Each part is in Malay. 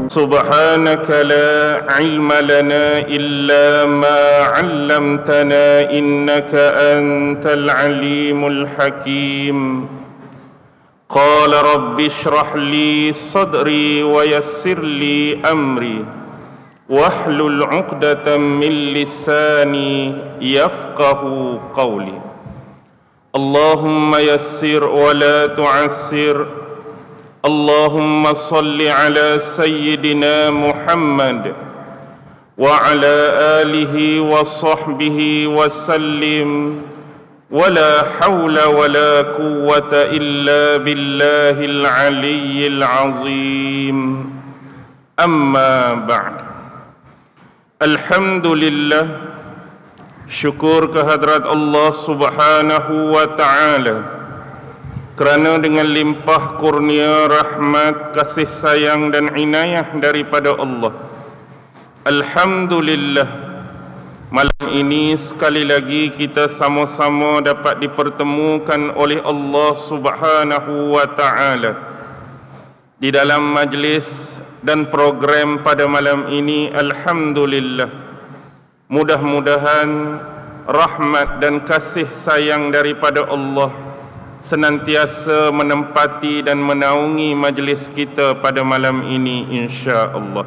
سبحانك لا علم لنا إلا ما علمتنا إنك أنت العليم الحكيم قال رب اشرح لي صدري ويسر لي أمري واحلل عقدة من لساني يفقه قولي اللهم يسر ولا تعسر اللهم صل على سيدنا محمد وعلى آله وصحبه وسلم ولا حول ولا قوة إلا بالله العلي العظيم أما بعد Alhamdulillah, syukur kehadrat Allah Subhanahu wa Ta'ala kerana dengan limpah kurnia, rahmat, kasih sayang dan inayah daripada Allah. Alhamdulillah, malam ini sekali lagi kita sama-sama dapat dipertemukan oleh Allah Subhanahu wa Ta'ala di dalam majlis dan program pada malam ini. Alhamdulillah, mudah-mudahan rahmat dan kasih sayang daripada Allah senantiasa menempati dan menaungi majlis kita pada malam ini, insya-Allah.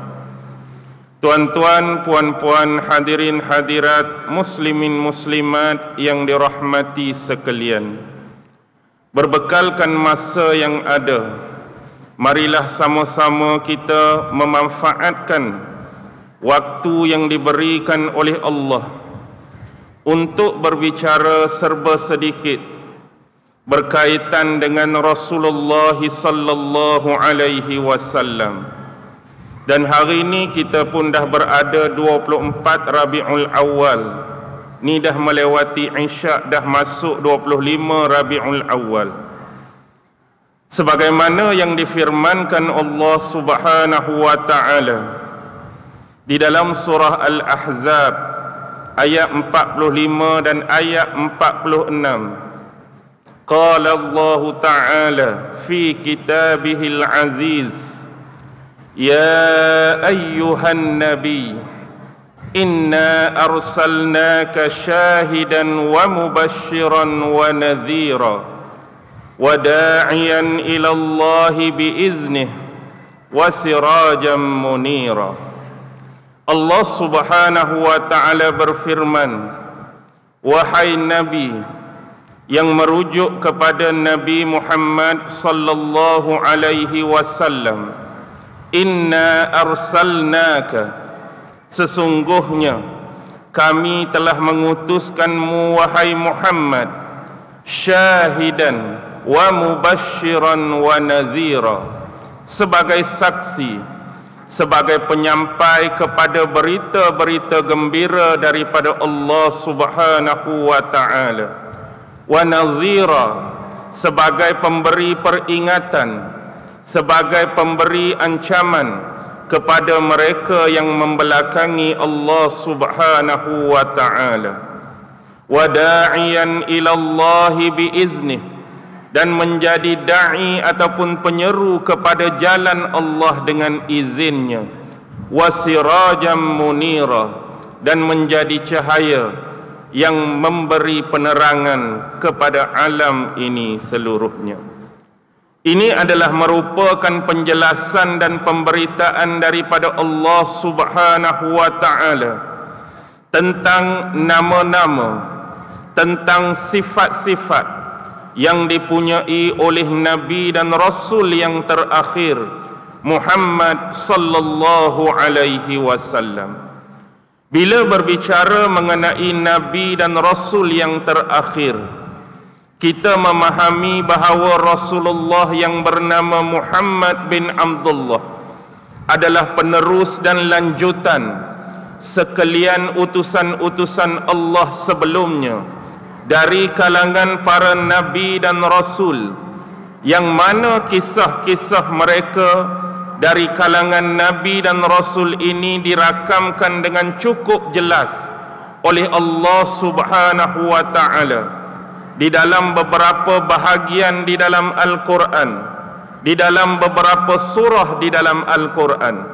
Tuan-tuan, puan-puan, hadirin hadirat, muslimin muslimat yang dirahmati sekalian, berbekalkan masa yang ada, marilah sama-sama kita memanfaatkan waktu yang diberikan oleh Allah untuk berbicara serba sedikit berkaitan dengan Rasulullah sallallahu alaihi wasallam. Dan hari ini kita pun dah berada 24 Rabiul Awal. Ni dah melewati Isyak, dah masuk 25 Rabiul Awal. Sebagaimana yang difirmankan Allah Subhanahu wa Ta'ala di dalam surah Al-Ahzab ayat 45 dan ayat 46. Qala Allah Ta'ala fi kitabihil aziz, ya ayyuhan nabi inna arsalnaka syahidan wa mubashiran wa nadhira وداعيا إلى الله بإذنه وسراجا منيرا. Allah Subhanahu wa Ta'ala berfirman, wahai Nabi, yang merujuk kepada Nabi Muhammad sallallahu alaihi wasallam, inna arsalnaka, sesungguhnya kami telah mengutuskanmu wahai Muhammad, syahidan wa mubashiran wa nadhira, sebagai saksi, sebagai penyampai kepada berita-berita gembira daripada Allah Subhanahu wa Ta'ala, wa nadhira, sebagai pemberi peringatan, sebagai pemberi ancaman kepada mereka yang membelakangi Allah Subhanahu wa Ta'ala, wa da'iyan ila Allah biiznih, dan menjadi da'i ataupun penyeru kepada jalan Allah dengan izinnya, wasirajam munira, dan menjadi cahaya yang memberi penerangan kepada alam ini seluruhnya. Ini adalah merupakan penjelasan dan pemberitaan daripada Allah Subhanahu wa Ta'ala tentang nama-nama, tentang sifat-sifat yang dipunyai oleh Nabi dan Rasul yang terakhir, Muhammad sallallahu alaihi wasallam. Bila berbicara mengenai Nabi dan Rasul yang terakhir, kita memahami bahawa Rasulullah yang bernama Muhammad bin Abdullah adalah penerus dan lanjutan sekalian utusan-utusan Allah sebelumnya dari kalangan para Nabi dan Rasul, yang mana kisah-kisah mereka dari kalangan Nabi dan Rasul ini dirakamkan dengan cukup jelas oleh Allah Subhanahu wa Ta'ala di dalam beberapa bahagian di dalam Al-Quran, di dalam beberapa surah di dalam Al-Quran.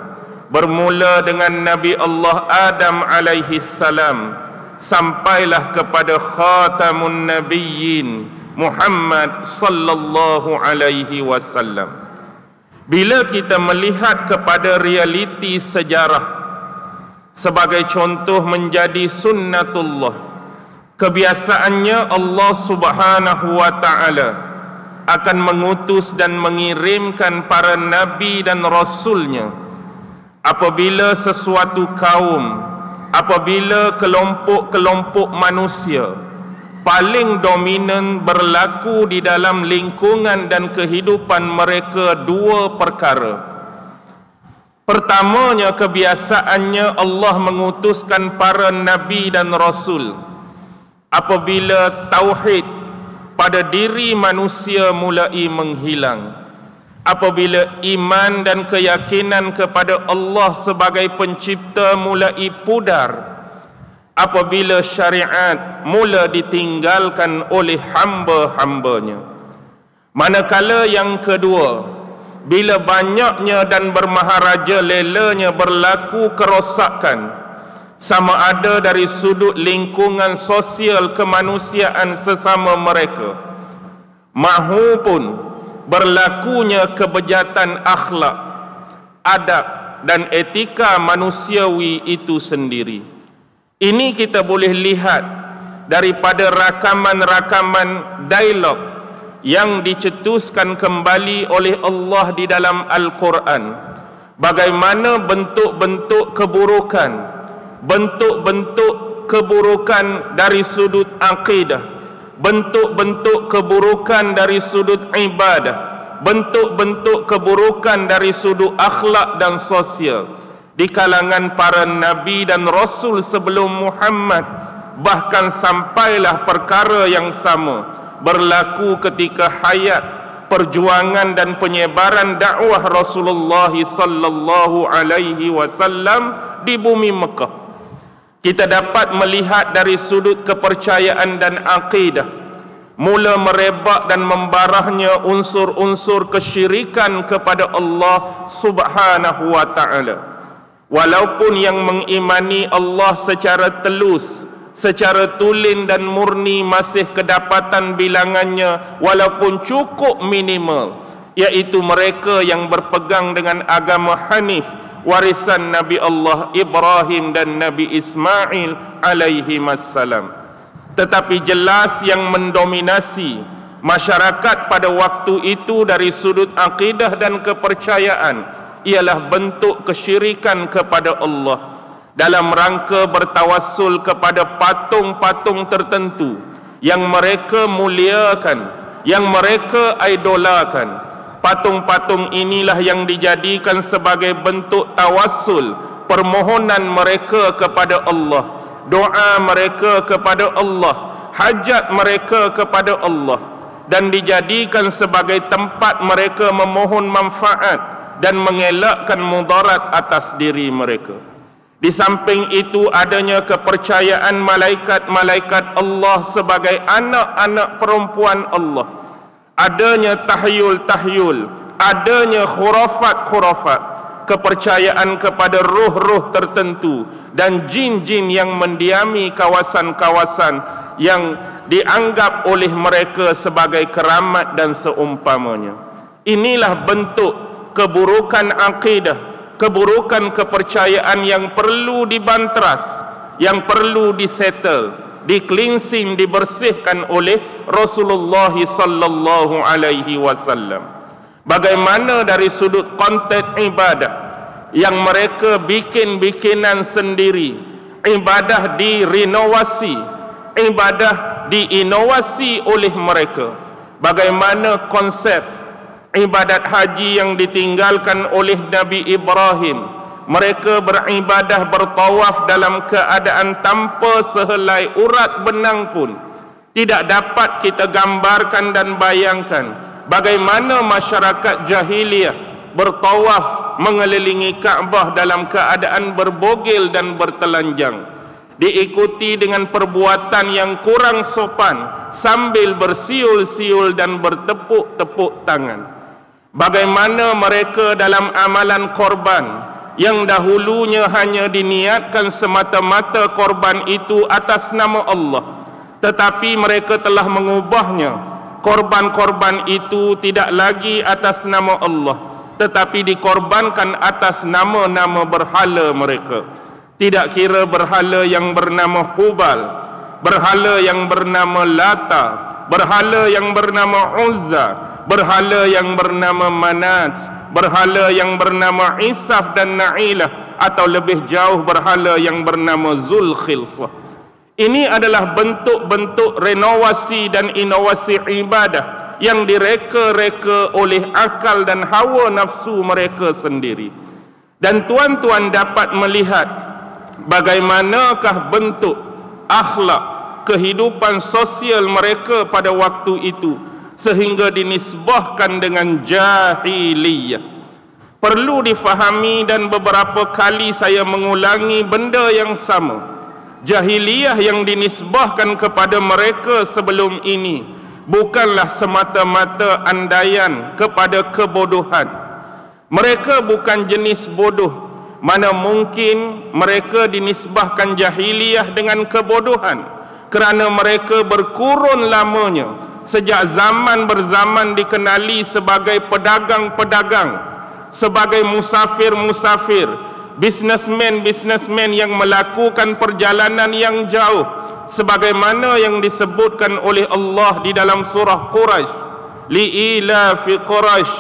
bermula dengan Nabi Allah Adam alaihi salam sampailah kepada khatamun nabiyyin Muhammad sallallahu alaihi wasallam. Bila kita melihat kepada realiti sejarah, sebagai contoh menjadi sunnatullah, kebiasaannya Allah Subhanahu wa taala akan mengutus dan mengirimkan para nabi dan rasulnya apabila sesuatu kaum, apabila kelompok-kelompok manusia paling dominan berlaku di dalam lingkungan dan kehidupan mereka dua perkara. Pertamanya, kebiasaannya Allah mengutuskan para nabi dan rasul apabila tauhid pada diri manusia mulai menghilang, apabila iman dan keyakinan kepada Allah sebagai pencipta mulai pudar, apabila syariat mula ditinggalkan oleh hamba-hambanya. Manakala yang kedua, bila banyaknya dan bermaharaja lelanya berlaku kerosakan, sama ada dari sudut lingkungan sosial kemanusiaan sesama mereka, mahupun berlakunya kebejatan akhlak, adab dan etika manusiawi itu sendiri. Ini kita boleh lihat daripada rakaman-rakaman dialog yang dicetuskan kembali oleh Allah di dalam Al-Quran. Bagaimana bentuk-bentuk keburukan dari sudut akidah, bentuk-bentuk keburukan dari sudut ibadah, bentuk-bentuk keburukan dari sudut akhlak dan sosial di kalangan para nabi dan rasul sebelum Muhammad. Bahkan sampailah perkara yang sama berlaku ketika hayat, perjuangan dan penyebaran dakwah Rasulullah sallallahu alaihi wasallam di bumi Mekah. Kita dapat melihat dari sudut kepercayaan dan akidah mula merebak dan membarahnya unsur-unsur kesyirikan kepada Allah Subhanahu wa taala. Walaupun yang mengimani Allah secara telus, secara tulen dan murni masih kedapatan bilangannya walaupun cukup minimal, iaitu mereka yang berpegang dengan agama Hanif, warisan Nabi Allah Ibrahim dan Nabi Ismail alaihi wassalam. Tetapi jelas yang mendominasi masyarakat pada waktu itu dari sudut akidah dan kepercayaan ialah bentuk kesyirikan kepada Allah dalam rangka bertawassul kepada patung-patung tertentu yang mereka muliakan, yang mereka idolakan. Patung-patung inilah yang dijadikan sebagai bentuk tawassul, permohonan mereka kepada Allah, doa mereka kepada Allah, hajat mereka kepada Allah, dan dijadikan sebagai tempat mereka memohon manfaat dan mengelakkan mudarat atas diri mereka. Di samping itu, adanya kepercayaan malaikat-malaikat Allah sebagai anak-anak perempuan Allah, adanya tahyul-tahyul, adanya khurafat-khurafat, kepercayaan kepada ruh-ruh tertentu dan jin-jin yang mendiami kawasan-kawasan yang dianggap oleh mereka sebagai keramat dan seumpamanya. Inilah bentuk keburukan akidah, keburukan kepercayaan yang perlu dibantras, yang perlu disettle, di-cleansing, dibersihkan oleh Rasulullah sallallahu alaihi wasallam. Bagaimana dari sudut konten ibadah yang mereka bikin-bikinan sendiri, ibadah direnovasi, ibadah diinovasi oleh mereka. Bagaimana konsep ibadat haji yang ditinggalkan oleh Nabi Ibrahim, mereka beribadah bertawaf dalam keadaan tanpa sehelai urat benang pun. Tidak dapat kita gambarkan dan bayangkan bagaimana masyarakat jahiliyah bertawaf mengelilingi Kaabah dalam keadaan berbogel dan bertelanjang, diikuti dengan perbuatan yang kurang sopan sambil bersiul-siul dan bertepuk-tepuk tangan. Bagaimana mereka dalam amalan korban yang dahulunya hanya diniatkan semata-mata korban itu atas nama Allah, tetapi mereka telah mengubahnya. Korban-korban itu tidak lagi atas nama Allah, tetapi dikorbankan atas nama-nama berhala mereka. Tidak kira berhala yang bernama Hubal, berhala yang bernama Lata, berhala yang bernama Uzza, berhala yang bernama Manat, berhala yang bernama Isaf dan Na'ilah, atau lebih jauh berhala yang bernama Zulkhilsah. Ini adalah bentuk-bentuk renovasi dan inovasi ibadah yang direka-reka oleh akal dan hawa nafsu mereka sendiri. Dan tuan-tuan dapat melihat bagaimanakah bentuk akhlak kehidupan sosial mereka pada waktu itu sehingga dinisbahkan dengan jahiliyah. Perlu difahami, dan beberapa kali saya mengulangi benda yang sama. Jahiliyah yang dinisbahkan kepada mereka sebelum ini bukanlah semata-mata andaian kepada kebodohan. Mereka bukan jenis bodoh. Mana mungkin mereka dinisbahkan jahiliyah dengan kebodohan, kerana mereka berkurun lamanya sejak zaman berzaman dikenali sebagai pedagang-pedagang, sebagai musafir-musafir, bisnesmen-bisnesmen yang melakukan perjalanan yang jauh, sebagaimana yang disebutkan oleh Allah di dalam surah Quraisy, li'ilafi Quraisy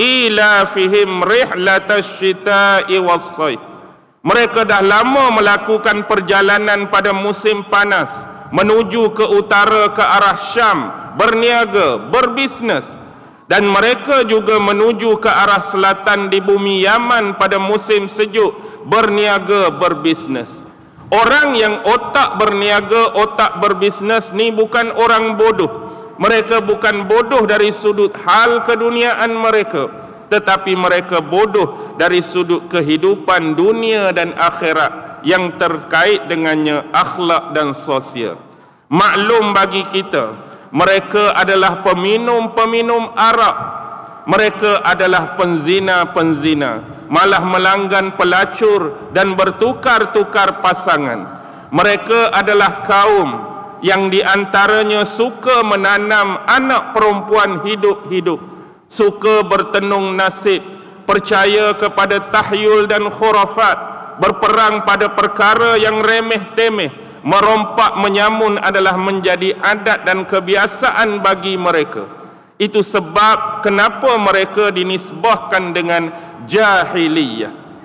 ilafihim rihlatash shita'i was-sayf. Mereka dah lama melakukan perjalanan pada musim panas menuju ke utara, ke arah Syam, berniaga, berbisnes, dan mereka juga menuju ke arah selatan di bumi Yaman pada musim sejuk, berniaga, berbisnes. Orang yang otak berniaga, otak berbisnes ni bukan orang bodoh. Mereka bukan bodoh dari sudut hal keduniaan mereka, tetapi mereka bodoh dari sudut kehidupan dunia dan akhirat yang terkait dengannya, akhlak dan sosial. Maklum bagi kita, mereka adalah peminum-peminum arak, mereka adalah penzina-penzina, malah melanggan pelacur dan bertukar-tukar pasangan. Mereka adalah kaum yang diantaranya suka menanam anak perempuan hidup-hidup, suka bertenung nasib, percaya kepada tahyul dan khurafat, berperang pada perkara yang remeh-temeh. Merompak menyamun adalah menjadi adat dan kebiasaan bagi mereka. Itu sebab kenapa mereka dinisbahkan dengan jahiliyah.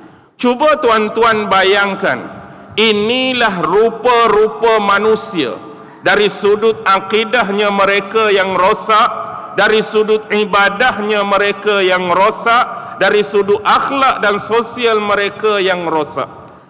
Cuba tuan-tuan bayangkan, inilah rupa-rupa manusia dari sudut akidahnya mereka yang rosak, dari sudut ibadahnya mereka yang rosak, dari sudut akhlak dan sosial mereka yang rosak.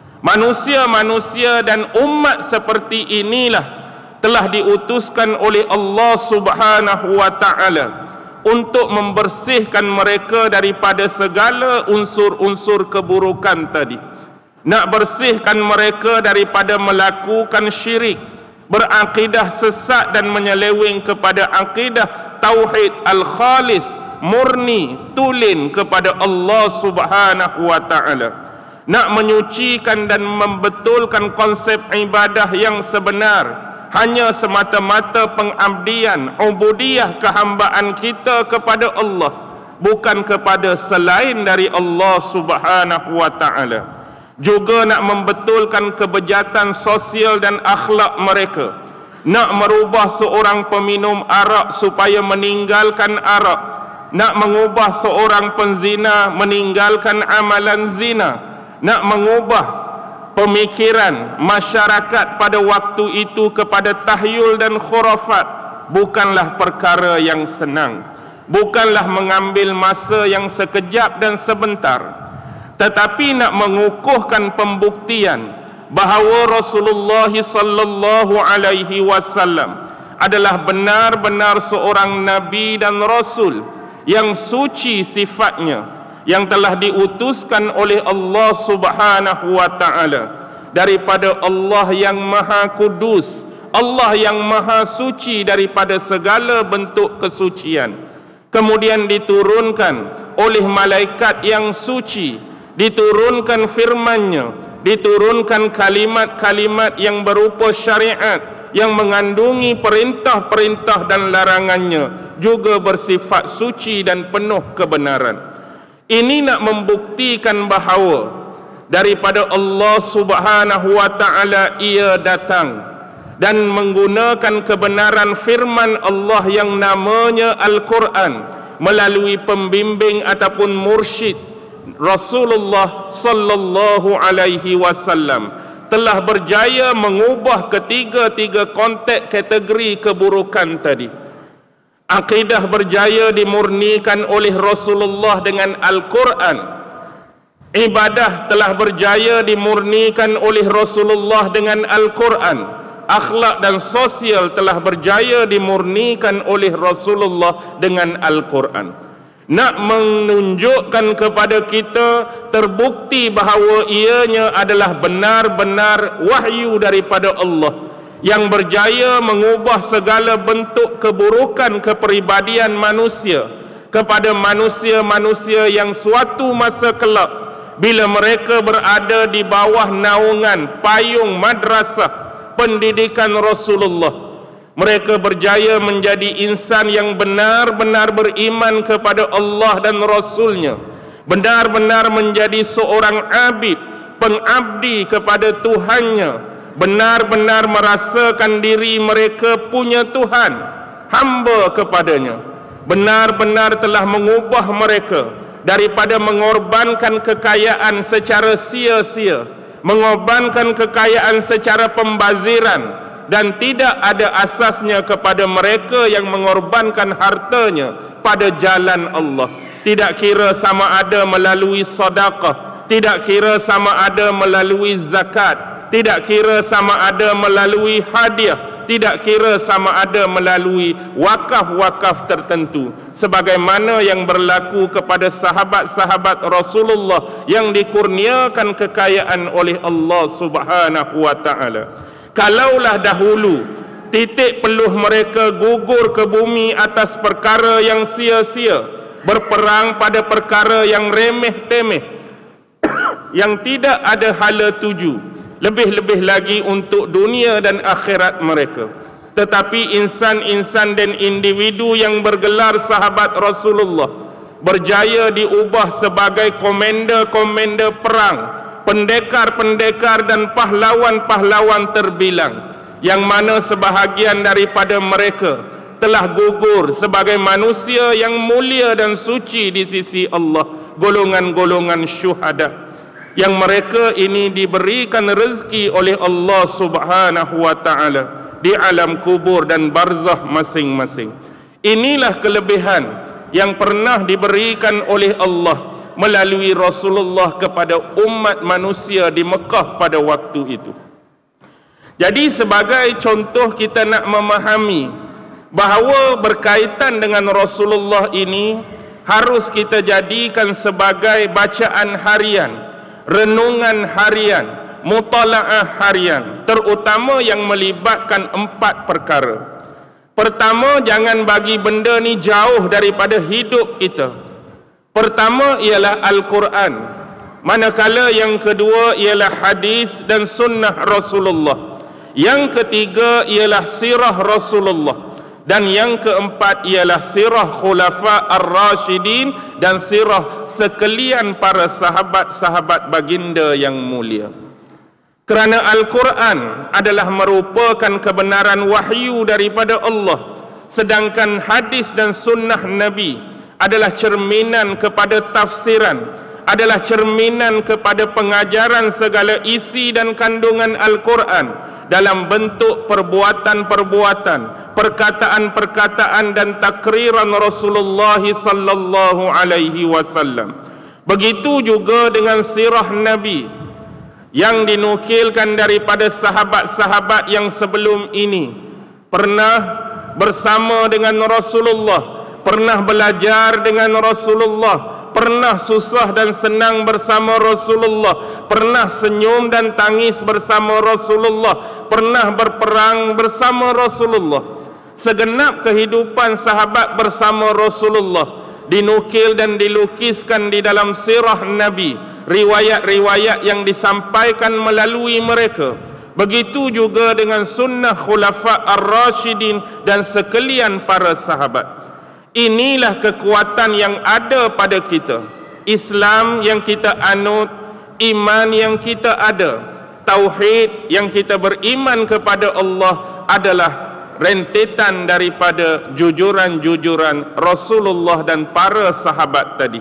Manusia-manusia dan umat seperti inilah telah diutuskan oleh Allah Subhanahu wa ta'ala untuk membersihkan mereka daripada segala unsur-unsur keburukan tadi. Nak bersihkan mereka daripada melakukan syirik, berakidah sesat dan menyeleweng kepada akidah tauhid al-khalis, murni, tulen kepada Allah Subhanahu wa ta'ala. Nak menyucikan dan membetulkan konsep ibadah yang sebenar, hanya semata-mata pengabdian, ubudiyah, kehambaan kita kepada Allah, bukan kepada selain dari Allah Subhanahu wa ta'ala. Juga nak membetulkan kebejatan sosial dan akhlak mereka, nak merubah seorang peminum arak supaya meninggalkan arak, nak mengubah seorang penzina meninggalkan amalan zina, nak mengubah pemikiran masyarakat pada waktu itu kepada tahyul dan khurafat, bukanlah perkara yang senang, bukanlah mengambil masa yang sekejap dan sebentar, tetapi nak mengukuhkan pembuktian bahawa Rasulullah sallallahu alaihi wasallam adalah benar-benar seorang nabi dan rasul yang suci sifatnya, yang telah diutuskan oleh Allah Subhanahu wa ta'ala daripada Allah yang maha kudus, Allah yang maha suci daripada segala bentuk kesucian, kemudian diturunkan oleh malaikat yang suci diturunkan firman-Nya, diturunkan kalimat-kalimat yang berupa syariat yang mengandungi perintah-perintah dan larangannya, juga bersifat suci dan penuh kebenaran. Ini nak membuktikan bahawa daripada Allah Subhanahu wa taala ia datang dan menggunakan kebenaran firman Allah yang namanya Al-Quran melalui pembimbing ataupun mursyid Rasulullah sallallahu alaihi wasallam telah berjaya mengubah ketiga-tiga konteks kategori keburukan tadi. Akidah berjaya dimurnikan oleh Rasulullah dengan Al-Quran. Ibadah telah berjaya dimurnikan oleh Rasulullah dengan Al-Quran. Akhlak dan sosial telah berjaya dimurnikan oleh Rasulullah dengan Al-Quran. Nak menunjukkan kepada kita terbukti bahawa ianya adalah benar-benar wahyu daripada Allah yang berjaya mengubah segala bentuk keburukan kepribadian manusia kepada manusia-manusia yang suatu masa kelak bila mereka berada di bawah naungan payung madrasah pendidikan Rasulullah, mereka berjaya menjadi insan yang benar-benar beriman kepada Allah dan Rasul-Nya, benar-benar menjadi seorang abid, pengabdi kepada Tuhan-Nya, benar-benar merasakan diri mereka punya Tuhan, hamba kepadanya, benar-benar telah mengubah mereka daripada mengorbankan kekayaan secara sia-sia, mengorbankan kekayaan secara pembaziran, dan tidak ada asasnya kepada mereka yang mengorbankan hartanya pada jalan Allah. Tidak kira sama ada melalui sedekah, tidak kira sama ada melalui zakat, tidak kira sama ada melalui hadiah, tidak kira sama ada melalui wakaf-wakaf tertentu, sebagaimana yang berlaku kepada sahabat-sahabat Rasulullah yang dikurniakan kekayaan oleh Allah Subhanahu wa taala. Kalaulah dahulu titik peluh mereka gugur ke bumi atas perkara yang sia-sia, berperang pada perkara yang remeh-temeh yang tidak ada hala tuju, lebih-lebih lagi untuk dunia dan akhirat mereka. Tetapi insan-insan dan individu yang bergelar sahabat Rasulullah berjaya diubah sebagai komander-komander perang, pendekar-pendekar dan pahlawan-pahlawan terbilang, yang mana sebahagian daripada mereka telah gugur sebagai manusia yang mulia dan suci di sisi Allah, golongan-golongan syuhada, yang mereka ini diberikan rezeki oleh Allah Subhanahu wa taala di alam kubur dan barzakh masing-masing. Inilah kelebihan yang pernah diberikan oleh Allah melalui Rasulullah kepada umat manusia di Mekah pada waktu itu. Jadi sebagai contoh kita nak memahami bahawa berkaitan dengan Rasulullah ini harus kita jadikan sebagai bacaan harian, renungan harian, mutalaah harian, terutama yang melibatkan 4 perkara. Pertama, jangan bagi benda ni jauh daripada hidup kita. Pertama ialah Al-Quran, manakala yang kedua ialah hadis dan sunnah Rasulullah, yang ketiga ialah sirah Rasulullah, dan yang keempat ialah sirah khulafa ar-rasyidin dan sirah sekalian para sahabat-sahabat baginda yang mulia. Kerana Al-Quran adalah merupakan kebenaran wahyu daripada Allah, sedangkan hadis dan sunnah Nabi adalah cerminan kepada tafsiran, adalah cerminan kepada pengajaran segala isi dan kandungan Al-Quran dalam bentuk perbuatan-perbuatan, perkataan-perkataan dan takriran Rasulullah sallallahu alaihi wasallam. Begitu juga dengan sirah Nabi yang dinukilkan daripada sahabat-sahabat yang sebelum ini pernah bersama dengan Rasulullah, pernah belajar dengan Rasulullah, pernah susah dan senang bersama Rasulullah, pernah senyum dan tangis bersama Rasulullah, pernah berperang bersama Rasulullah. Segenap kehidupan sahabat bersama Rasulullah dinukil dan dilukiskan di dalam sirah Nabi riwayat-riwayat yang disampaikan melalui mereka. Begitu juga dengan sunnah khulafa ar-rasyidin dan sekalian para sahabat. Inilah kekuatan yang ada pada kita. Islam yang kita anut, iman yang kita ada, tauhid yang kita beriman kepada Allah adalah rentetan daripada jujuran-jujuran Rasulullah dan para sahabat tadi.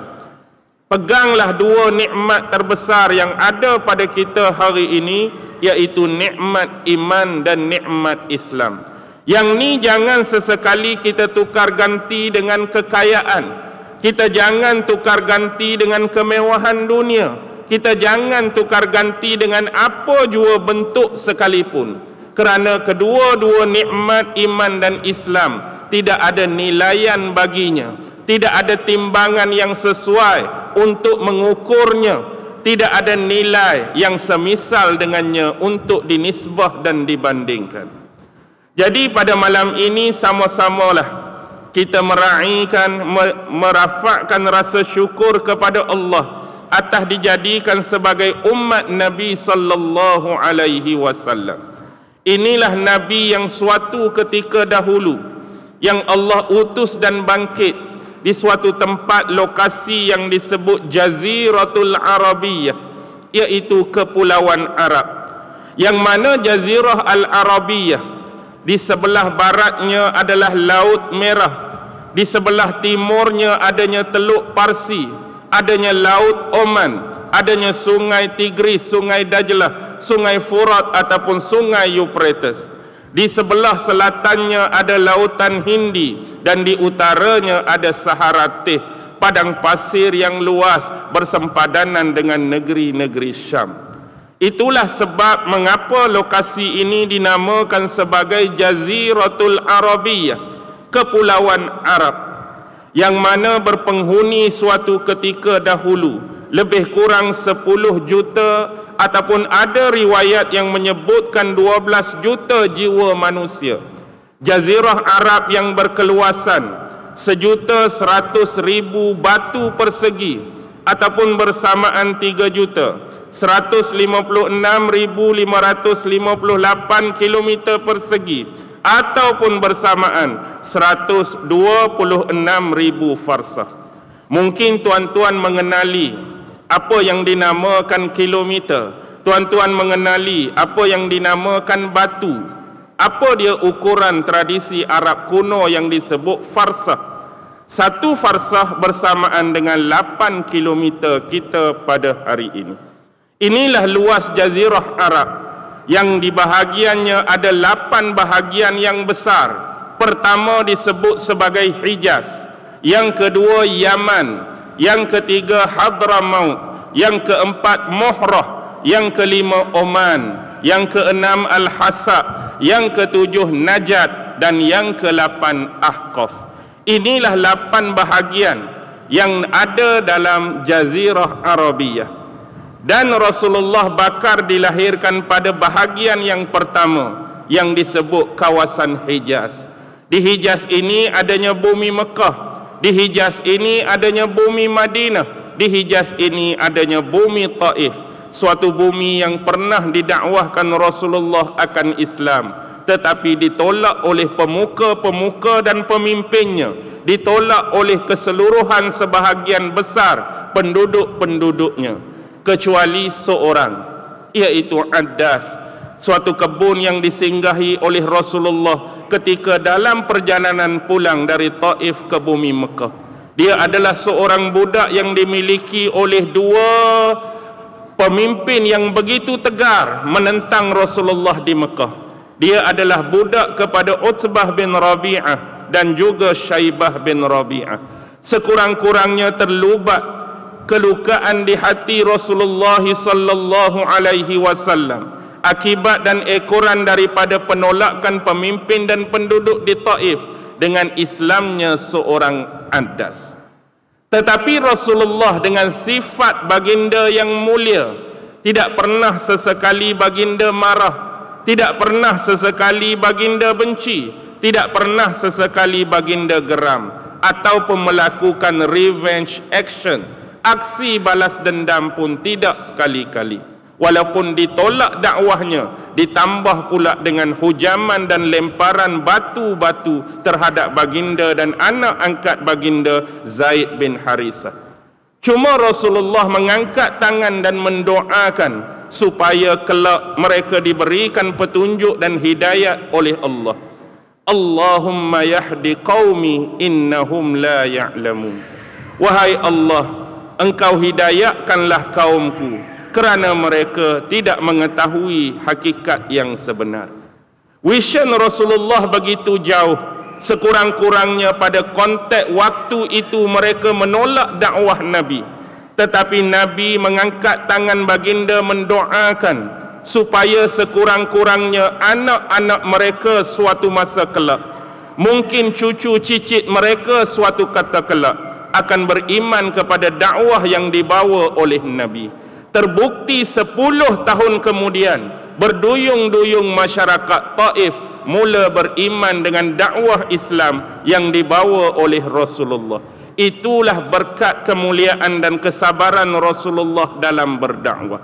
Peganglah dua nikmat terbesar yang ada pada kita hari ini, iaitu nikmat iman dan nikmat Islam. Yang ni jangan sesekali kita tukar ganti dengan kekayaan. Kita jangan tukar ganti dengan kemewahan dunia. Kita jangan tukar ganti dengan apa jua bentuk sekalipun. Kerana kedua-dua nikmat iman dan Islam tidak ada nilaian baginya. Tidak ada timbangan yang sesuai untuk mengukurnya. Tidak ada nilai yang semisal dengannya untuk dinisbah dan dibandingkan. Jadi pada malam ini sama-samalah kita meraihkan, merafakkan rasa syukur kepada Allah atas dijadikan sebagai umat Nabi sallallahu alaihi wasallam. Inilah Nabi yang suatu ketika dahulu yang Allah utus dan bangkit di suatu tempat lokasi yang disebut Jaziratul Arabiyah, iaitu Kepulauan Arab, yang mana Jazirah Al-Arabiyah di sebelah baratnya adalah Laut Merah, di sebelah timurnya adanya Teluk Parsi, adanya Laut Oman, adanya Sungai Tigris, Sungai Dajlah, Sungai Furat ataupun Sungai Euphrates. Di sebelah selatannya ada Lautan Hindi dan di utaranya ada Sahara Teh, padang pasir yang luas bersempadanan dengan negeri-negeri Syam. Itulah sebab mengapa lokasi ini dinamakan sebagai Jaziratul Arabiyah, Kepulauan Arab, yang mana berpenghuni suatu ketika dahulu lebih kurang 10 juta ataupun ada riwayat yang menyebutkan 12 juta jiwa manusia. Jazirah Arab yang berkeluasan 1.100.000 batu persegi ataupun bersamaan 3.156.558 km persegi ataupun bersamaan 126.000 farsakh. Mungkin tuan-tuan mengenali apa yang dinamakan kilometer, tuan-tuan mengenali apa yang dinamakan batu. Apa dia ukuran tradisi Arab kuno yang disebut farsakh? Satu farsakh bersamaan dengan 8 kilometer kita pada hari ini. Inilah luas Jazirah Arab yang di bahagiannya ada 8 bahagian yang besar. Pertama disebut sebagai Hijaz, yang kedua Yaman, yang ketiga Hadramaut, yang keempat Muhrah, yang kelima Oman, yang keenam Al-Hasab, yang ketujuh Najat, dan yang ke-8 Ahqaf. Inilah 8 bahagian yang ada dalam Jazirah Arabiyah. Dan Rasulullah bakar dilahirkan pada bahagian yang pertama yang disebut kawasan Hijaz. Di Hijaz ini adanya bumi Mekah. Di Hijaz ini adanya bumi Madinah. Di Hijaz ini adanya bumi Taif, suatu bumi yang pernah didakwahkan Rasulullah akan Islam, tetapi ditolak oleh pemuka-pemuka dan pemimpinnya, ditolak oleh keseluruhan sebahagian besar penduduk-penduduknya, kecuali seorang, iaitu Addas, suatu kebun yang disinggahi oleh Rasulullah ketika dalam perjalanan pulang dari Taif ke bumi Mekah. Dia adalah seorang budak yang dimiliki oleh dua pemimpin yang begitu tegar menentang Rasulullah di Mekah. Dia adalah budak kepada Utbah bin Rabi'ah dan juga Syaibah bin Rabi'ah. Sekurang-kurangnya terlubat kelukaan di hati Rasulullah sallallahu alaihi wasallam akibat dan ekoran daripada penolakan pemimpin dan penduduk di Taif dengan Islamnya seorang Addas. Tetapi Rasulullah dengan sifat baginda yang mulia tidak pernah sesekali baginda marah, tidak pernah sesekali baginda benci, tidak pernah sesekali baginda geram ataupun melakukan revenge action Aksi balas dendam pun tidak sekali-kali. Walaupun ditolak dakwahnya, ditambah pula dengan hujaman dan lemparan batu-batu terhadap baginda dan anak angkat baginda Zaid bin Harithah. Cuma Rasulullah mengangkat tangan dan mendoakan supaya kelak mereka diberikan petunjuk dan hidayat oleh Allah. Allahumma yahdi qaumi innahum la ya'lamun. Wahai Allah, Engkau hidayatkanlah kaumku, kerana mereka tidak mengetahui hakikat yang sebenar. Vision Rasulullah begitu jauh, sekurang-kurangnya pada konteks waktu itu mereka menolak dakwah Nabi. Tetapi Nabi mengangkat tangan baginda mendoakan supaya sekurang-kurangnya anak-anak mereka suatu masa kelak, mungkin cucu cicit mereka suatu kata kelak, akan beriman kepada dakwah yang dibawa oleh Nabi. Terbukti 10 tahun kemudian, berduyung-duyung masyarakat Taif mula beriman dengan dakwah Islam yang dibawa oleh Rasulullah. Itulah berkat kemuliaan dan kesabaran Rasulullah dalam berdakwah.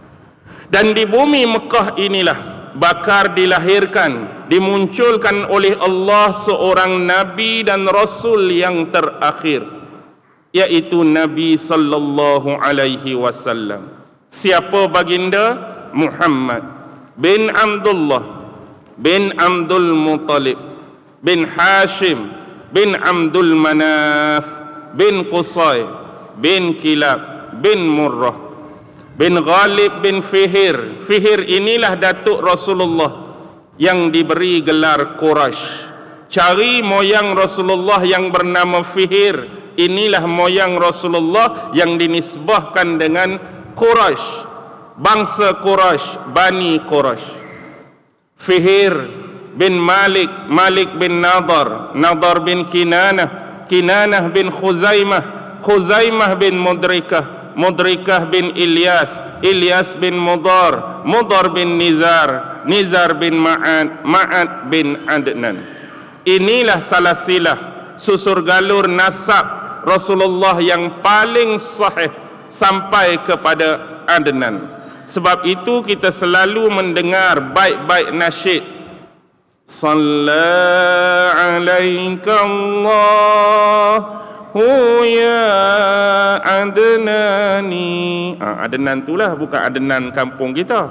Dan di bumi Mekah inilah bakar dilahirkan, dimunculkan oleh Allah seorang Nabi dan Rasul yang terakhir, yaitu Nabi sallallahu alaihi wasallam. Siapa baginda? Muhammad bin Abdullah bin Abdul Muttalib bin Hashim bin Abdul Manaf bin Qusay bin Kilab bin Murrah bin Ghalib bin Fihir. Fihir inilah datuk Rasulullah yang diberi gelar Quraisy. Cari moyang Rasulullah yang bernama Fihir, inilah moyang Rasulullah yang dinisbahkan dengan Quraisy, bangsa Quraisy, Bani Quraisy. Fihir bin Malik, Malik bin Nadar, Nadar bin Kinanah, Kinanah bin Khuzaimah, Khuzaimah bin Mudrikah, Mudrikah bin Ilyas, Ilyas bin Mudar, Mudar bin Nizar, Nizar bin Ma'ad, Ma'ad bin Adnan. Inilah salasilah susur galur nasab Rasulullah yang paling sahih sampai kepada Adnan. Sebab itu kita selalu mendengar bait-bait nasyid, Salla alaika Allahu ya Adnani. Adnan itulah, bukan Adnan kampung kita.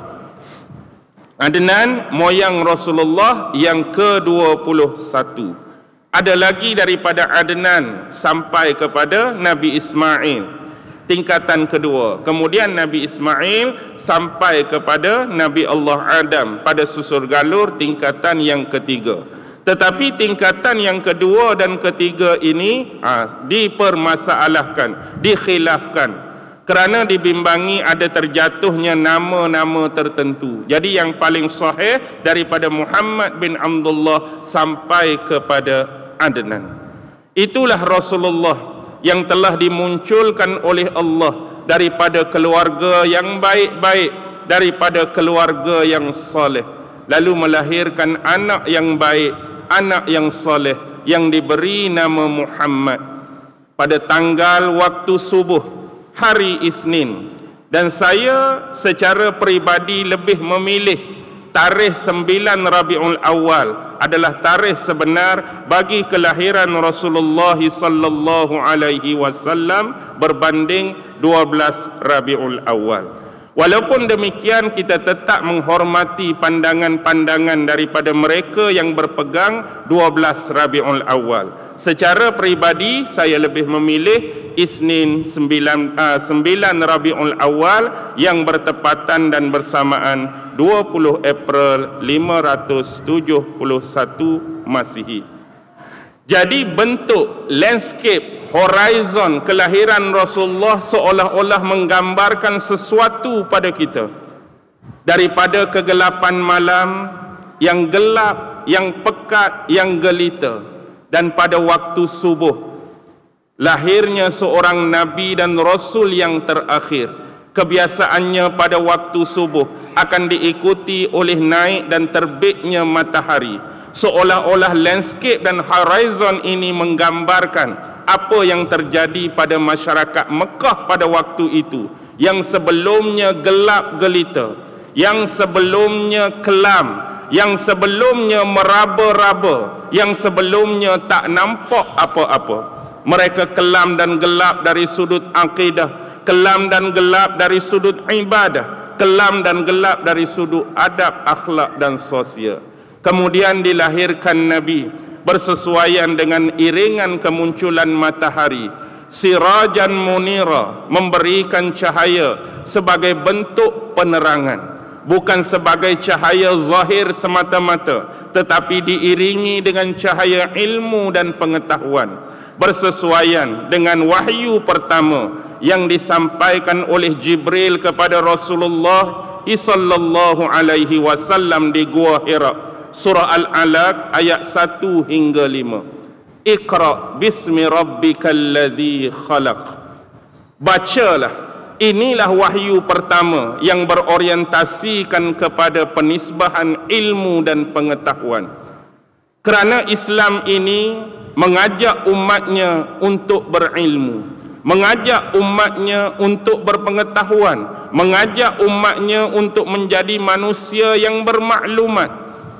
Adnan moyang Rasulullah yang ke-21. Ada lagi daripada Adnan sampai kepada Nabi Ismail, tingkatan kedua. Kemudian Nabi Ismail sampai kepada Nabi Allah Adam pada susur galur tingkatan yang ketiga. Tetapi tingkatan yang kedua dan ketiga ini dipermasalahkan, dikhilafkan, kerana dibimbangi ada terjatuhnya nama-nama tertentu. Jadi yang paling sahih daripada Muhammad bin Abdullah sampai kepada Adnan. Itulah Rasulullah yang telah dimunculkan oleh Allah daripada keluarga yang baik-baik, daripada keluarga yang soleh, lalu melahirkan anak yang baik, anak yang soleh yang diberi nama Muhammad pada tanggal waktu subuh hari Isnin. Dan saya secara peribadi lebih memilih tarikh 9 Rabiul Awal adalah tarikh sebenar bagi kelahiran Rasulullah sallallahu alaihi wasallam berbanding 12 Rabiul Awal. Walaupun demikian, kita tetap menghormati pandangan-pandangan daripada mereka yang berpegang 12 Rabiul Awal. Secara peribadi saya lebih memilih Isnin 9 Rabiul Awal yang bertepatan dan bersamaan 20 April 571 Masihi. Jadi bentuk landscape horizon kelahiran Rasulullah seolah-olah menggambarkan sesuatu pada kita. Daripada kegelapan malam yang gelap, yang pekat, yang gelita, dan pada waktu subuh lahirnya seorang Nabi dan Rasul yang terakhir. Kebiasaannya pada waktu subuh akan diikuti oleh naik dan terbitnya matahari. Seolah-olah landscape dan horizon ini menggambarkan apa yang terjadi pada masyarakat Mekah pada waktu itu, yang sebelumnya gelap gelita, yang sebelumnya kelam, yang sebelumnya meraba-raba, yang sebelumnya tak nampak apa-apa. Mereka kelam dan gelap dari sudut akidah, kelam dan gelap dari sudut ibadah, kelam dan gelap dari sudut adab, akhlak dan sosial. Kemudian dilahirkan Nabi bersesuaian dengan iringan kemunculan matahari, sirajan munira, memberikan cahaya sebagai bentuk penerangan, bukan sebagai cahaya zahir semata-mata, tetapi diiringi dengan cahaya ilmu dan pengetahuan, bersesuaian dengan wahyu pertama yang disampaikan oleh Jibril kepada Rasulullah sallallahu alaihi wasallam di Gua Hira. Surah Al-Alaq ayat 1 hingga 5. Iqra bismi rabbikal ladzi khalaq. Bacalah. Inilah wahyu pertama yang berorientasikan kepada penisbahan ilmu dan pengetahuan. Kerana Islam ini mengajak umatnya untuk berilmu, mengajak umatnya untuk berpengetahuan, mengajak umatnya untuk menjadi manusia yang bermaklumat.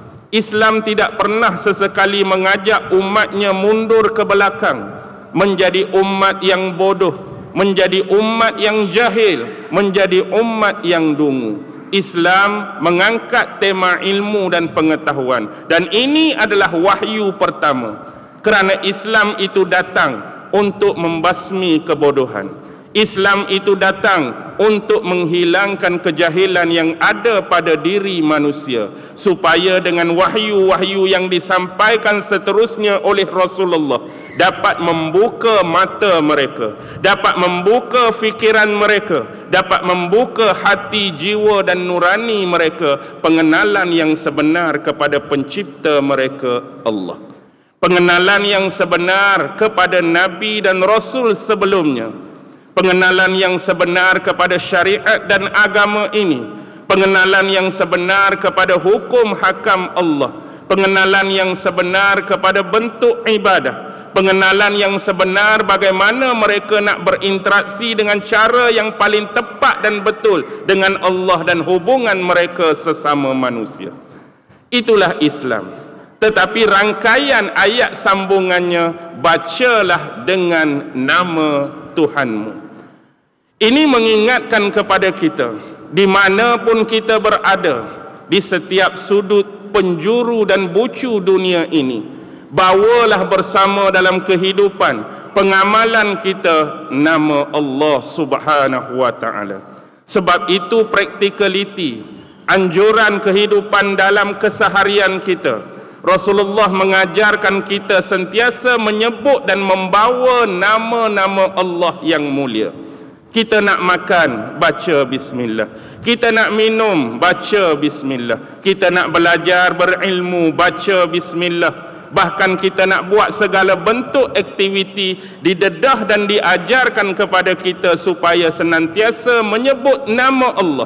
Islam tidak pernah sesekali mengajak umatnya mundur ke belakang, menjadi umat yang bodoh, menjadi umat yang jahil, menjadi umat yang dungu. Islam mengangkat tema ilmu dan pengetahuan, dan ini adalah wahyu pertama. Kerana Islam itu datang untuk membasmi kebodohan. Islam itu datang untuk menghilangkan kejahilan yang ada pada diri manusia, supaya dengan wahyu-wahyu yang disampaikan seterusnya oleh Rasulullah dapat membuka mata mereka, dapat membuka fikiran mereka, dapat membuka hati, jiwa dan nurani mereka, pengenalan yang sebenar kepada pencipta mereka, Allah, pengenalan yang sebenar kepada Nabi dan Rasul sebelumnya, pengenalan yang sebenar kepada syariat dan agama ini, pengenalan yang sebenar kepada hukum hakam Allah, pengenalan yang sebenar kepada bentuk ibadah, pengenalan yang sebenar bagaimana mereka nak berinteraksi dengan cara yang paling tepat dan betul dengan Allah dan hubungan mereka sesama manusia. Itulah Islam. Tetapi rangkaian ayat sambungannya, bacalah dengan nama Tuhanmu. Ini mengingatkan kepada kita, dimanapun kita berada, di setiap sudut penjuru dan bucu dunia ini, bawalah bersama dalam kehidupan pengamalan kita nama Allah Subhanahu wa Ta'ala. Sebab itu practicality, anjuran kehidupan dalam keseharian kita, Rasulullah mengajarkan kita sentiasa menyebut dan membawa nama-nama Allah yang mulia. Kita nak makan, baca bismillah. Kita nak minum, baca bismillah. Kita nak belajar berilmu, baca bismillah. Bahkan kita nak buat segala bentuk aktiviti, didedah dan diajarkan kepada kita supaya senantiasa menyebut nama Allah.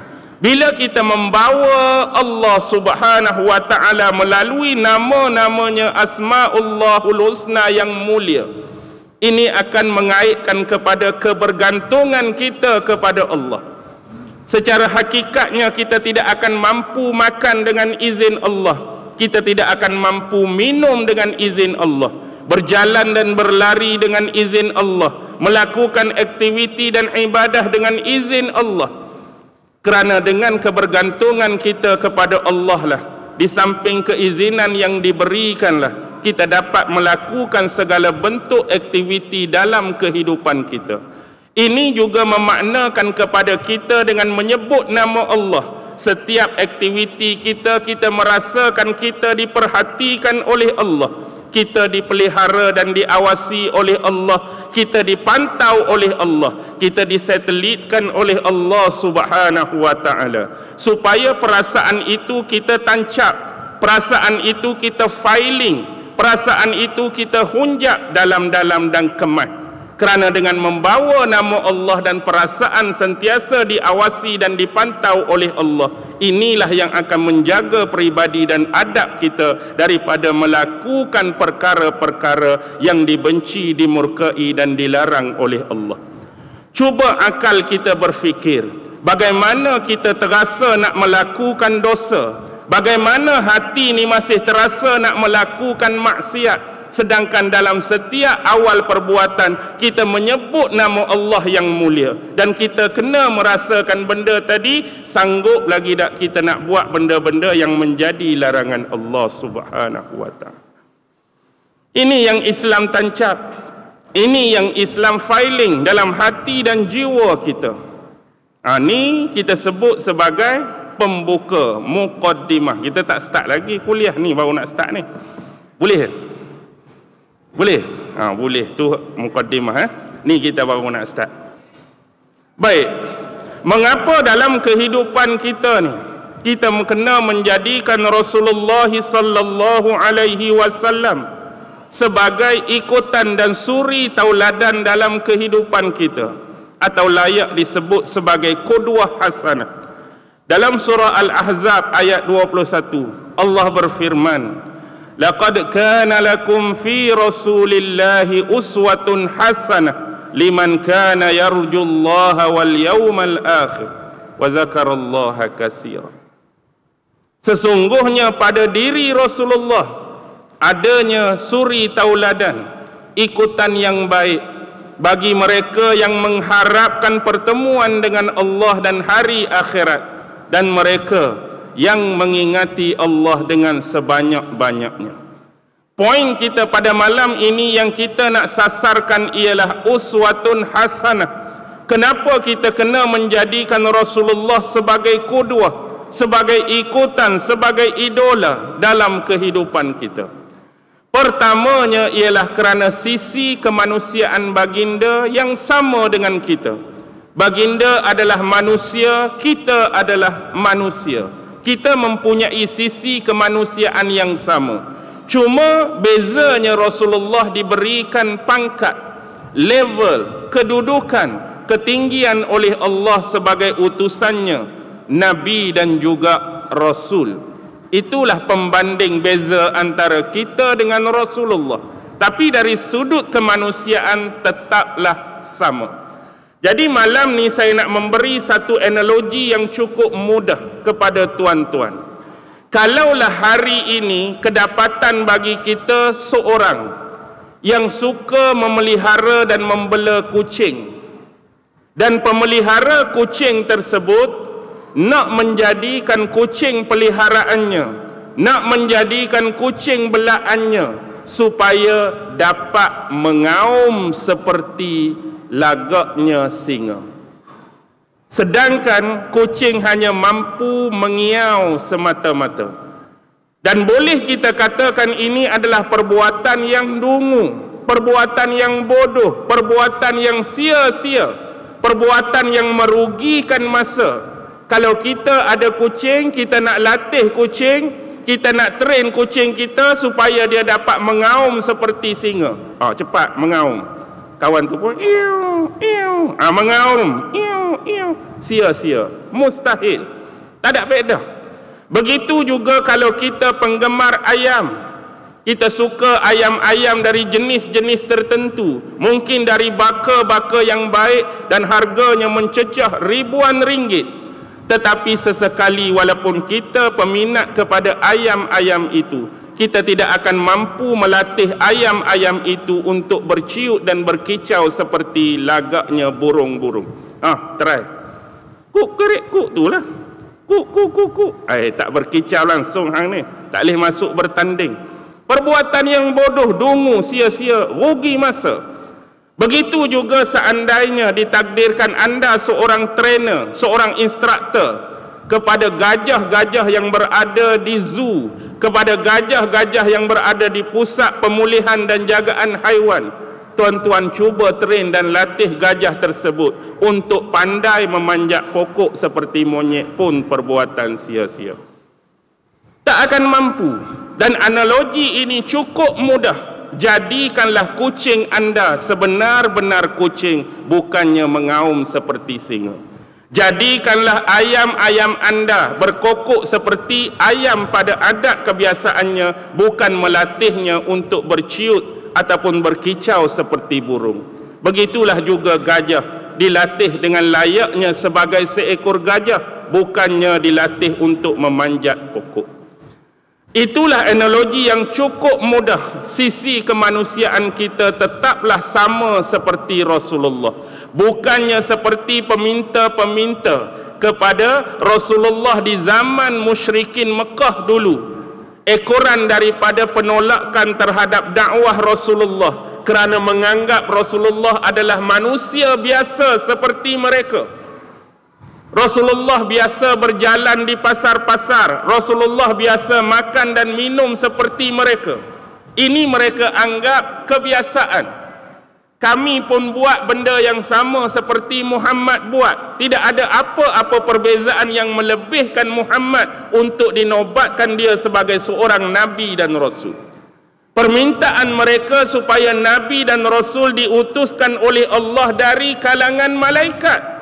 Bila kita membawa Allah Subhanahu wa Ta'ala melalui nama-namanya Asma'ullahul Husna yang mulia, ini akan mengaitkan kepada kebergantungan kita kepada Allah. Secara hakikatnya kita tidak akan mampu makan dengan izin Allah, kita tidak akan mampu minum dengan izin Allah, berjalan dan berlari dengan izin Allah, melakukan aktiviti dan ibadah dengan izin Allah. Kerana dengan kebergantungan kita kepada Allah lah, di samping keizinan yang diberikanlah, kita dapat melakukan segala bentuk aktiviti dalam kehidupan kita. Ini juga memaknakan kepada kita dengan menyebut nama Allah. Setiap aktiviti kita, kita merasakan kita diperhatikan oleh Allah, kita dipelihara dan diawasi oleh Allah, kita dipantau oleh Allah, kita disatelitkan oleh Allah Subhanahu wa Ta'ala. Supaya perasaan itu kita tancap, perasaan itu kita filing, perasaan itu kita hunjak dalam-dalam dan kemas. Kerana dengan membawa nama Allah dan perasaan sentiasa diawasi dan dipantau oleh Allah, inilah yang akan menjaga peribadi dan adab kita daripada melakukan perkara-perkara yang dibenci, dimurkai dan dilarang oleh Allah. Cuba akal kita berfikir, bagaimana kita terasa nak melakukan dosa, bagaimana hati ni masih terasa nak melakukan maksiat, sedangkan dalam setiap awal perbuatan kita menyebut nama Allah yang mulia, dan kita kena merasakan benda tadi, sanggup lagi tak kita nak buat benda-benda yang menjadi larangan Allah Subhanahu wa ta'ala. Ini yang Islam tancap, ini yang Islam filing dalam hati dan jiwa kita. Ini kita sebut sebagai pembuka, muqaddimah. Kita tak start lagi kuliah ni, baru nak start ni. Boleh? Boleh? Boleh. Tu muqaddimah. Ni kita baru nak start. Baik. Mengapa dalam kehidupan kita ni kita kena menjadikan Rasulullah sallallahu alaihi wasallam sebagai ikutan dan suri tauladan dalam kehidupan kita, atau layak disebut sebagai qudwah hasanah? Dalam surah Al-Ahzab ayat 21, Allah berfirman, laqad kana lakum fi rasulillahi uswatun hasanah liman kana yarjullaha wal yawmal akhir wa dzakarallaha katsira. Sesungguhnya pada diri Rasulullah adanya suri tauladan, ikutan yang baik bagi mereka yang mengharapkan pertemuan dengan Allah dan hari akhirat, dan mereka yang mengingati Allah dengan sebanyak-banyaknya. Poin kita pada malam ini yang kita nak sasarkan ialah uswatun hasanah. Kenapa kita kena menjadikan Rasulullah sebagai qudwah, sebagai ikutan, sebagai idola dalam kehidupan kita? Pertamanya ialah kerana sisi kemanusiaan baginda yang sama dengan kita. Baginda adalah manusia, kita adalah manusia. Kita mempunyai sisi kemanusiaan yang sama. Cuma bezanya Rasulullah diberikan pangkat, level, kedudukan, ketinggian oleh Allah sebagai utusannya, Nabi dan juga Rasul. Itulah pembanding beza antara kita dengan Rasulullah. Tapi dari sudut kemanusiaan tetaplah sama. Jadi malam ni saya nak memberi satu analogi yang cukup mudah kepada tuan-tuan. Kalaulah hari ini kedapatan bagi kita seorang yang suka memelihara dan membela kucing, dan pemelihara kucing tersebut nak menjadikan kucing peliharaannya, nak menjadikan kucing belaannya supaya dapat mengaum seperti lagaknya singa, sedangkan kucing hanya mampu mengiau semata-mata. Dan boleh kita katakan ini adalah perbuatan yang dungu, perbuatan yang bodoh, perbuatan yang sia-sia, perbuatan yang merugikan masa. Kalau kita ada kucing, kita nak latih kucing, kita nak train kucing kita supaya dia dapat mengaum seperti singa. Cepat mengaum. Kawan tu pun mengaum, sia-sia, mustahil, tak ada faedah. Begitu juga kalau kita penggemar ayam, kita suka ayam-ayam dari jenis-jenis tertentu, mungkin dari baka-baka yang baik dan harganya mencecah ribuan ringgit, tetapi sesekali walaupun kita peminat kepada ayam-ayam itu, kita tidak akan mampu melatih ayam-ayam itu untuk berciut dan berkicau seperti lagaknya burung-burung. Try. Kuk kerik kuk tu lah. Kuk kuk kuk kuk. Tak berkicau langsung hang ni. Tak boleh masuk bertanding. Perbuatan yang bodoh, dungu, sia-sia, rugi masa. Begitu juga seandainya ditakdirkan anda seorang trainer, seorang instruktor kepada gajah-gajah yang berada di zoo, kepada gajah-gajah yang berada di pusat pemulihan dan jagaan haiwan. Tuan-tuan cuba train dan latih gajah tersebut untuk pandai memanjat pokok seperti monyet pun perbuatan sia-sia. Tak akan mampu. Dan analogi ini cukup mudah jadikanlah kucing anda sebenar-benar kucing, bukannya mengaum seperti singa. Jadikanlah ayam-ayam anda berkokok seperti ayam pada adat kebiasaannya, bukan melatihnya untuk berciut ataupun berkicau seperti burung. Begitulah juga gajah, dilatih dengan layaknya sebagai seekor gajah, bukannya dilatih untuk memanjat pokok. Itulah analogi yang cukup mudah. Sisi kemanusiaan kita tetaplah sama seperti Rasulullah, bukannya seperti peminta-peminta kepada Rasulullah di zaman musyrikin Mekah dulu. Ekoran daripada penolakan terhadap dakwah Rasulullah kerana menganggap Rasulullah adalah manusia biasa seperti mereka. Rasulullah biasa berjalan di pasar-pasar, Rasulullah biasa makan dan minum seperti mereka. Ini mereka anggap kebiasaan. Kami pun buat benda yang sama seperti Muhammad buat. Tidak ada apa-apa perbezaan yang melebihkan Muhammad untuk dinobatkan dia sebagai seorang Nabi dan Rasul. Permintaan mereka supaya Nabi dan Rasul diutuskan oleh Allah dari kalangan malaikat.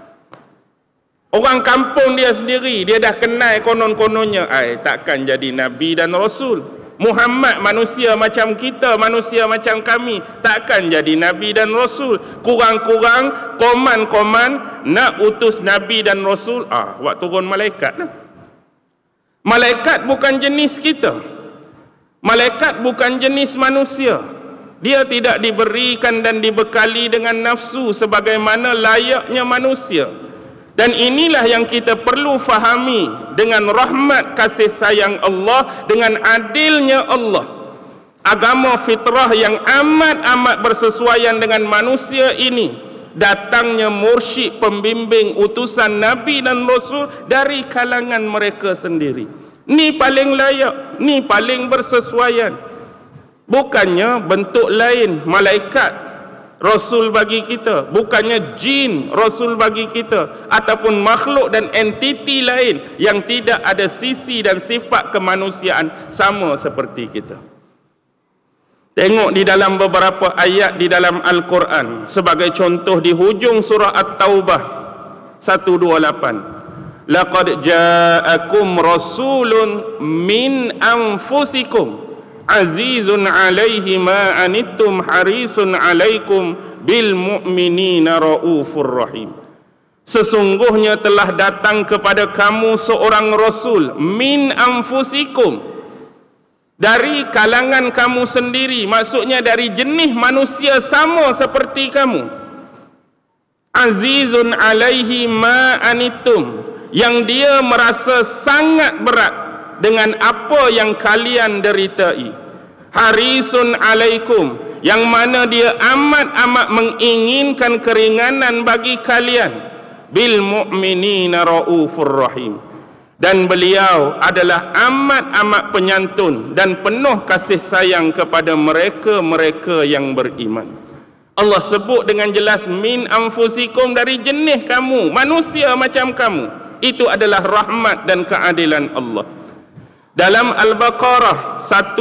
Orang kampung dia sendiri, dia dah kenal konon-kononnya, takkan jadi Nabi dan Rasul. Muhammad manusia macam kita, manusia macam kami, takkan jadi Nabi dan Rasul. Kurang-kurang koman-koman nak utus Nabi dan Rasul, buat turun malaikat lah. Malaikat bukan jenis kita. Malaikat bukan jenis manusia. Dia tidak diberikan dan dibekali dengan nafsu sebagaimana layaknya manusia. Dan inilah yang kita perlu fahami dengan rahmat kasih sayang Allah, dengan adilnya Allah. Agama fitrah yang amat-amat bersesuaian dengan manusia ini, datangnya mursyid pembimbing utusan Nabi dan Rasul dari kalangan mereka sendiri. Ni paling layak, ni paling bersesuaian. Bukannya bentuk lain, malaikat Rasul bagi kita, bukannya jin Rasul bagi kita, ataupun makhluk dan entiti lain yang tidak ada sisi dan sifat kemanusiaan sama seperti kita. Tengok di dalam beberapa ayat di dalam Al-Quran. Sebagai contoh di hujung surah At-Taubah 128, laqad ja'akum rasulun min anfusikum azizun alaihi ma anittum harisun alaikum bil mu'minina raufur rahim. Sesungguhnya telah datang kepada kamu seorang rasul min anfusikum, dari kalangan kamu sendiri, maksudnya dari jenis manusia sama seperti kamu. Azizun alaihi ma anittum, yang dia merasa sangat berat dengan apa yang kalian deritai. Harisun alaikum, yang mana dia amat-amat menginginkan keringanan bagi kalian. Bil mu'minina raufur rahim, dan beliau adalah amat-amat penyantun dan penuh kasih sayang kepada mereka-mereka yang beriman. Allah sebut dengan jelas min anfusikum, dari jenis kamu, manusia macam kamu. Itu adalah rahmat dan keadilan Allah. Dalam Al-Baqarah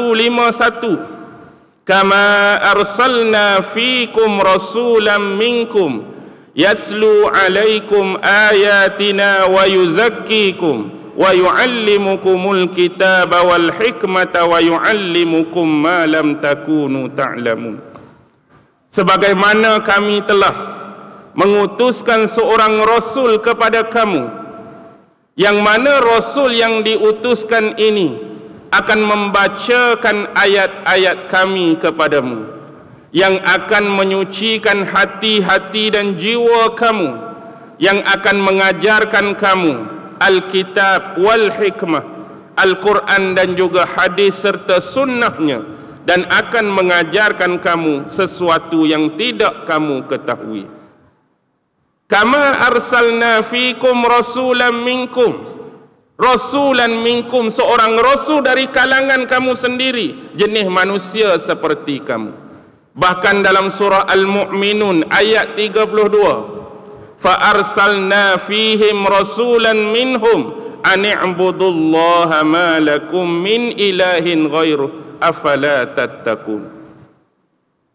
151, kama arsalna fikum rasulan minkum yatslu alaikum ayatina wa yuzakkikum wa yuallimukumul kitaba wal hikmata wa yuallimukum ma lam takunu ta'lamun. Sebagaimana kami telah mengutuskan seorang rasul kepada kamu, yang mana rasul yang diutuskan ini akan membacakan ayat-ayat kami kepadamu, yang akan menyucikan hati-hati dan jiwa kamu, yang akan mengajarkan kamu Alkitab wal hikmah, Al-Quran dan juga hadis serta sunnahnya, dan akan mengajarkan kamu sesuatu yang tidak kamu ketahui. Kama arsalna fikum rasulan minkum, rasulan minkum, seorang rasul dari kalangan kamu sendiri, jenis manusia seperti kamu. Bahkan dalam surah Al-Mu'minun ayat 32, fa arsalna fihim rasulan minhum ani'budullaha ma lakum min ilahin ghairuh afala tattaqun.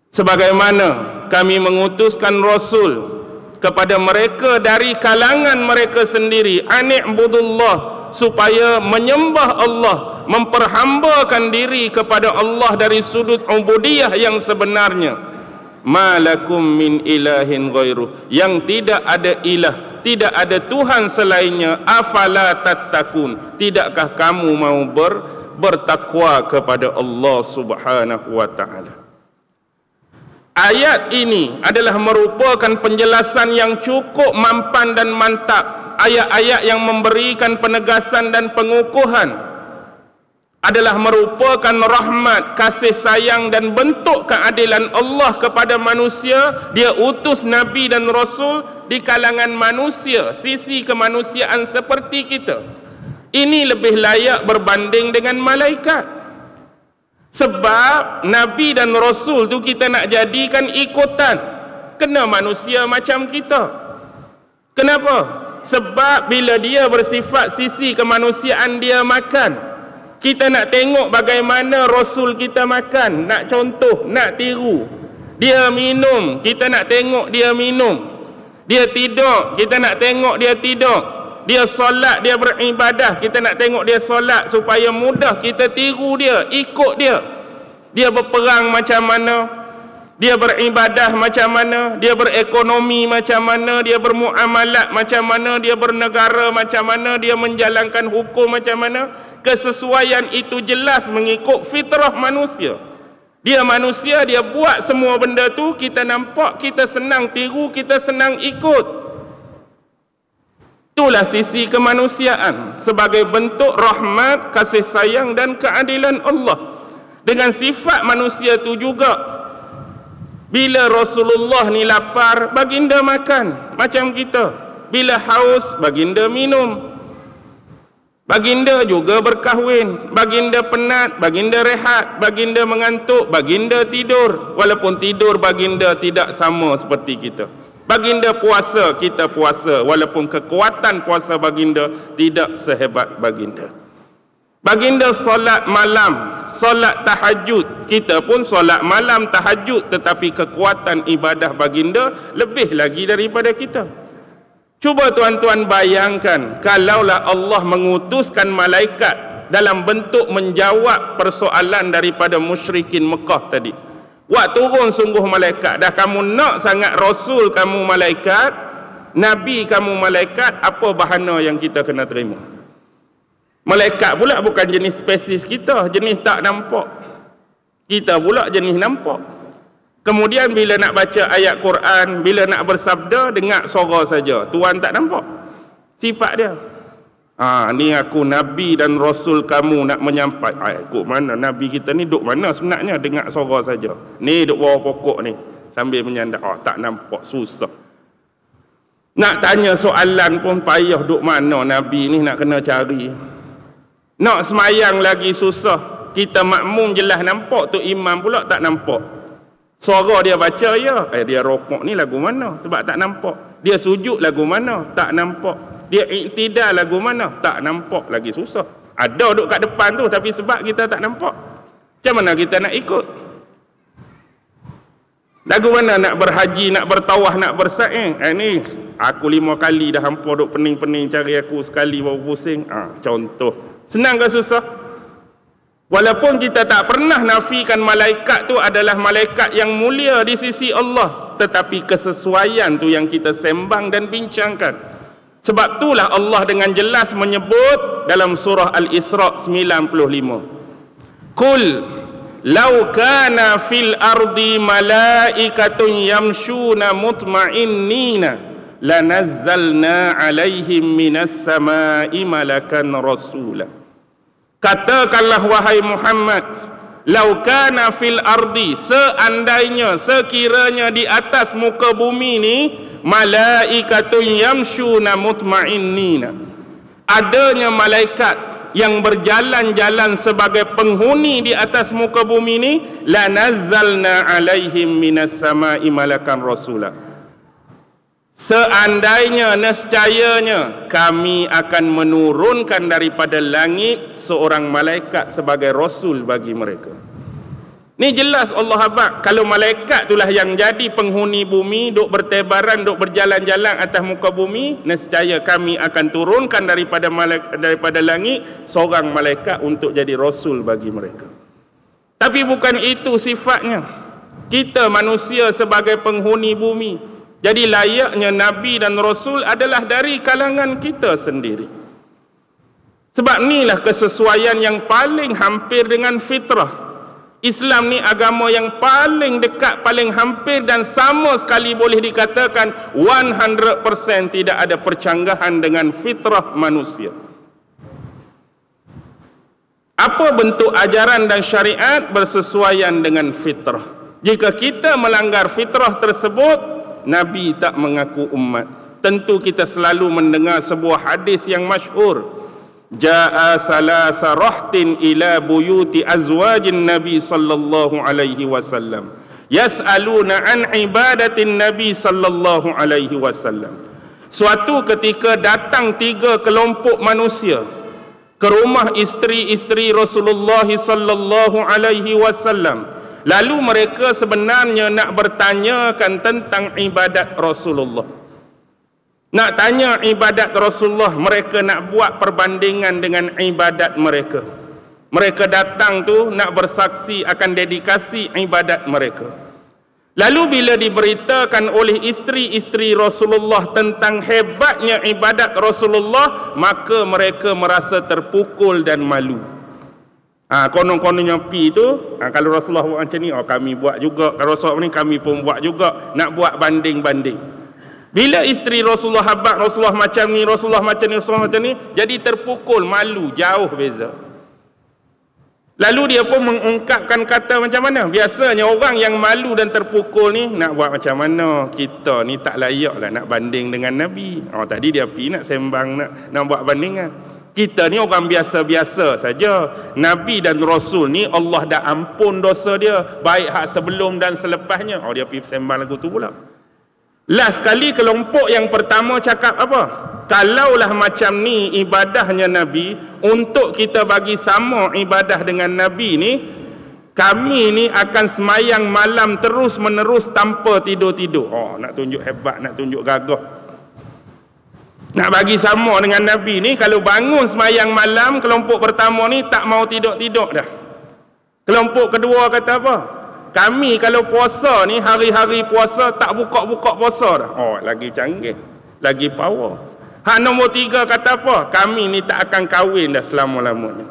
sebagaimana kami mengutuskan Rasul kepada mereka dari kalangan mereka sendiri, ani'budullah, supaya menyembah Allah, memperhambakan diri kepada Allah dari sudut ubudiyah yang sebenarnya. Malakum min ilahin ghairuh, yang tidak ada ilah, tidak ada Tuhan selainnya. Afala tattakun, tidakkah kamu mau bertakwa kepada Allah Subhanahu wa ta'ala. Ayat ini adalah merupakan penjelasan yang cukup mampan dan mantap. Ayat-ayat yang memberikan penegasan dan pengukuhan adalah merupakan rahmat, kasih sayang dan bentuk keadilan Allah kepada manusia. Dia utus Nabi dan Rasul di kalangan manusia, sisi kemanusiaan seperti kita. Ini lebih layak berbanding dengan malaikat. Sebab Nabi dan Rasul tu kita nak jadikan ikutan, kena manusia macam kita. Kenapa? Sebab bila dia bersifat sisi kemanusiaan, dia makan, kita nak tengok bagaimana Rasul kita makan, nak contoh, nak tiru. Dia minum, kita nak tengok dia minum. Dia tidur, kita nak tengok dia tidur. Dia solat, dia beribadah, kita nak tengok dia solat, supaya mudah kita tiru dia, ikut dia. Dia berperang macam mana, dia beribadah macam mana, dia berekonomi macam mana, dia bermuamalat macam mana, dia bernegara macam mana, dia menjalankan hukum macam mana. Kesesuaian itu jelas mengikut fitrah manusia. Dia manusia, dia buat semua benda tu, kita nampak, kita senang tiru, kita senang ikut. Itulah sisi kemanusiaan sebagai bentuk rahmat, kasih sayang dan keadilan Allah. Dengan sifat manusia tu juga, bila Rasulullah ni lapar, baginda makan macam kita. Bila haus, baginda minum. Baginda juga berkahwin, baginda penat, baginda rehat, baginda mengantuk, baginda tidur. Walaupun tidur baginda tidak sama seperti kita. Baginda puasa, kita puasa, walaupun kekuatan puasa baginda tidak sehebat baginda. Baginda solat malam, solat tahajud, kita pun solat malam tahajud, tetapi kekuatan ibadah baginda lebih lagi daripada kita. Cuba tuan-tuan bayangkan, kalaulah Allah mengutuskan malaikat dalam bentuk menjawab persoalan daripada musyrikin Mekah tadi. Wak turun sungguh malaikat, dah kamu nak sangat Rasul kamu malaikat, Nabi kamu malaikat, apa bahana yang kita kena terima? Malaikat pula bukan jenis spesies kita, jenis tak nampak. Kita pula jenis nampak. Kemudian bila nak baca ayat Quran, bila nak bersabda, dengar suara saja. Tuan tak nampak sifat dia. Ni aku Nabi dan Rasul kamu nak menyampaikan. Ikut mana Nabi kita ni duduk mana sebenarnya? Dengar suara saja. Ni duduk bawah pokok ni sambil menyandak. Tak nampak, susah. Nak tanya soalan pun payah, duduk mana Nabi ni nak kena cari. Nak semayang lagi susah. Kita makmum jelas nampak, tu imam pula tak nampak. Suara dia baca ya, dia rokok ni lagu mana? Sebab tak nampak. Dia sujud lagu mana? Tak nampak. Dia iktidal lagu mana? Tak nampak, lagi susah. Ada duduk kat depan tu, tapi sebab kita tak nampak, macam mana kita nak ikut? Lagu mana nak berhaji, nak bertawaf, nak bersa'i? Ni aku 5 kali dah hampa duk pening-pening cari aku, sekali baru pusing. Contoh. Senang ke susah? Walaupun kita tak pernah nafikan malaikat tu adalah malaikat yang mulia di sisi Allah, tetapi kesesuaian tu yang kita sembang dan bincangkan. Sebab itulah Allah dengan jelas menyebut dalam surah Al-Isra 95. Qul law kana fil ardi malaikatun yamshuna mutma'innina lanazzalna alaihim minas sama'i malakan rasula. Katakanlah wahai Muhammad, lau kana fil ardi, seandainya, sekiranya di atas muka bumi ni, malaikatun yamshuna mutma'innina, adanya malaikat yang berjalan-jalan sebagai penghuni di atas muka bumi ni, lanazzalna alaihim minas sama'i malakan rasula. Seandainya, nescayanya kami akan menurunkan daripada langit seorang malaikat sebagai rasul bagi mereka. Ni jelas Allah habaq. Kalau malaikat itulah yang jadi penghuni bumi, duk bertebaran, duk berjalan-jalan atas muka bumi, nescaya kami akan turunkan daripada langit seorang malaikat untuk jadi rasul bagi mereka. Tapi bukan itu sifatnya. Kita manusia sebagai penghuni bumi, jadi layaknya nabi dan rasul adalah dari kalangan kita sendiri. Sebab inilah kesesuaian yang paling hampir dengan fitrah. Islam ni agama yang paling dekat, paling hampir dan sama sekali boleh dikatakan 100% tidak ada percanggahan dengan fitrah manusia. Apa bentuk ajaran dan syariat bersesuaian dengan fitrah? Jika kita melanggar fitrah tersebut, Nabi tak mengaku umat. Tentu kita selalu mendengar sebuah hadis yang masyhur. Ja'a salasa rahtin ila buyuti azwajin Nabi sallallahu alaihi wasallam yas'aluna an ibadatin Nabi sallallahu alaihi wasallam. Suatu ketika datang 3 kelompok manusia ke rumah isteri-isteri Rasulullah sallallahu alaihi wasallam. Lalu mereka sebenarnya nak bertanyakan tentang ibadat Rasulullah. Nak tanya ibadat Rasulullah, mereka nak buat perbandingan dengan ibadat mereka. Mereka datang tu nak bersaksi akan dedikasi ibadat mereka. Lalu bila diberitakan oleh isteri-isteri Rasulullah tentang hebatnya ibadat Rasulullah, maka mereka merasa terpukul dan malu. Konon-kononnya pi tu, kalau Rasulullah buat macam ni, kami buat juga. Kalau Rasulullah ni, kami pun buat juga. Nak buat banding-banding. Bila isteri Rasulullah habaq, Rasulullah macam ni, Rasulullah macam ni, Rasulullah macam ni, jadi terpukul, malu, jauh beza. Lalu dia pun mengungkapkan kata macam mana? Biasanya orang yang malu dan terpukul ni nak buat macam mana? Kita ni tak layak lah nak banding dengan Nabi. Tadi dia pergi nak sembang, nak buat bandingan. Kita ni orang biasa-biasa saja. Nabi dan Rasul ni Allah dah ampun dosa dia, baik hak sebelum dan selepasnya. Dia pergi sembang lagu tu pula. Last kali kelompok yang pertama cakap apa? Kalaulah macam ni ibadahnya Nabi, untuk kita bagi sama ibadah dengan Nabi ni, kami ni akan semayang malam terus menerus tanpa tidur-tidur. Nak tunjuk hebat, nak tunjuk gagah. Nak bagi sama dengan Nabi ni, kalau bangun semayang malam, kelompok pertama ni tak mau tidur-tidur dah. Kelompok kedua kata apa? Kami kalau puasa ni, hari-hari puasa tak buka-buka puasa dah. Lagi canggih, lagi power. Hak nombor 3 kata apa? Kami ni tak akan kahwin dah selama-lamanya.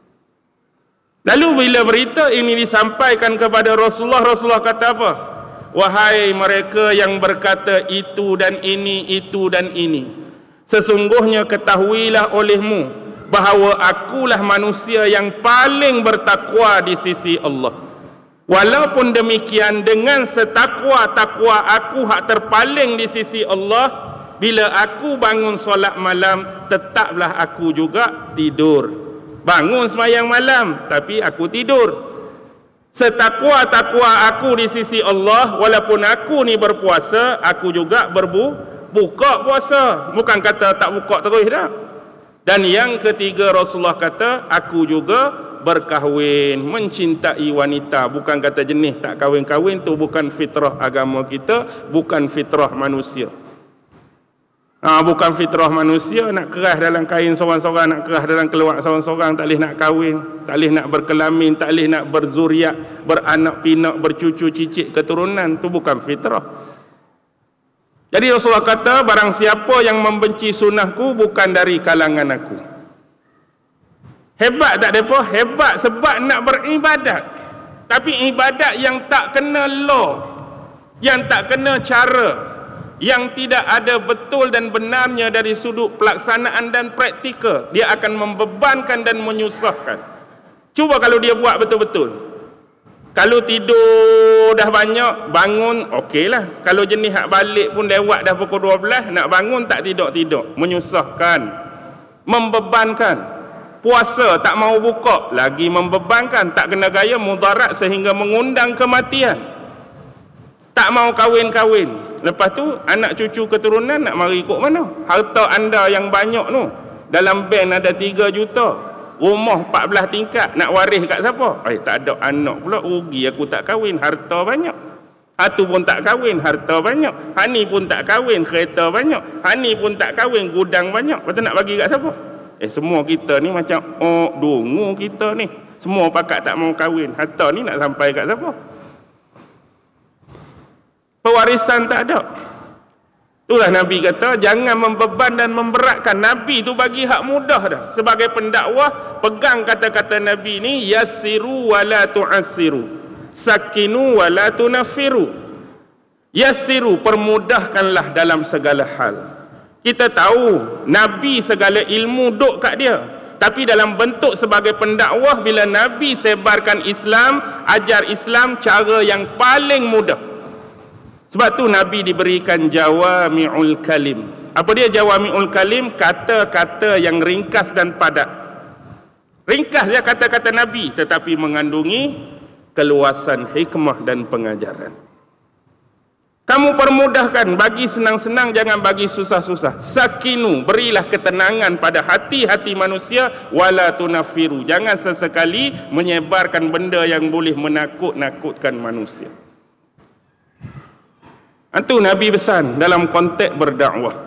Lalu bila berita ini disampaikan kepada Rasulullah, Rasulullah kata apa? Wahai mereka yang berkata itu dan ini, itu dan ini, sesungguhnya ketahuilah olehmu bahawa akulah manusia yang paling bertakwa di sisi Allah. Walaupun demikian, dengan setakwa-takwa aku hak terpaling di sisi Allah, bila aku bangun solat malam, tetaplah aku juga tidur. Bangun sembahyang malam, tapi aku tidur. Setakwa-takwa aku di sisi Allah, walaupun aku ni berpuasa, aku juga buka puasa. Bukan kata tak buka terus dah. Dan yang ketiga, Rasulullah kata, aku juga berkahwin, mencintai wanita. Bukan kata jenis tak kahwin-kahwin, tu bukan fitrah agama kita, bukan fitrah manusia. Bukan fitrah manusia nak keras dalam kain seorang-seorang, nak keras dalam keluar seorang-seorang, tak boleh nak kahwin, tak boleh nak berkelamin, tak boleh nak berzuriat, beranak pinak, bercucu cicit keturunan. Tu bukan fitrah. Jadi Rasulullah kata, barang siapa yang membenci sunnahku bukan dari kalangan aku. Hebat tak mereka? Hebat sebab nak beribadat. Tapi ibadat yang tak kena law, yang tak kena cara, yang tidak ada betul dan benarnya dari sudut pelaksanaan dan praktikal, dia akan membebankan dan menyusahkan. Cuba kalau dia buat betul-betul. Kalau tidur dah banyak, bangun okeylah. Kalau jenis hak balik pun lewat dah pukul 12, nak bangun tak tidur-tidur, menyusahkan, membebankan. Puasa tak mau buka, lagi membebankan, tak kena gaya, mudarat sehingga mengundang kematian. Tak mau kahwin-kahwin, lepas tu anak cucu keturunan nak mari ikut mana? Harta anda yang banyak tu, dalam bank ada 3 juta, Rumah 14 tingkat, nak waris kat siapa? Tak ada anak pula, rugi aku tak kahwin, harta banyak. Hatu pun tak kahwin, harta banyak. Hani pun tak kahwin, kereta banyak. Hani pun tak kahwin, gudang banyak. Lepas tu nak bagi kat siapa? Semua kita ni macam dungu kita ni. Semua pakat tak mau kahwin. Harta ni nak sampai kat siapa? Pewarisan tak ada. Itulah Nabi kata, jangan membeban dan memberatkan. Nabi tu bagi hak mudah dah. Sebagai pendakwah, pegang kata-kata Nabi ni, yassiru wa la tu'assiru, sakinu wa la tunafiru. Yassiru, permudahkanlah dalam segala hal. Kita tahu Nabi segala ilmu duk kat dia, tapi dalam bentuk sebagai pendakwah, bila Nabi sebarkan Islam, ajar Islam cara yang paling mudah. Sebab tu Nabi diberikan jawami'ul kalim. Apa dia jawami'ul kalim? Kata-kata yang ringkas dan padat. Ringkas dia kata-kata Nabi, tetapi mengandungi keluasan hikmah dan pengajaran. Kamu permudahkan, bagi senang-senang, jangan bagi susah-susah. Sakinu, berilah ketenangan pada hati-hati manusia. Wala tunafiru, jangan sesekali menyebarkan benda yang boleh menakut-nakutkan manusia. Itu Nabi pesan dalam konteks berdakwah.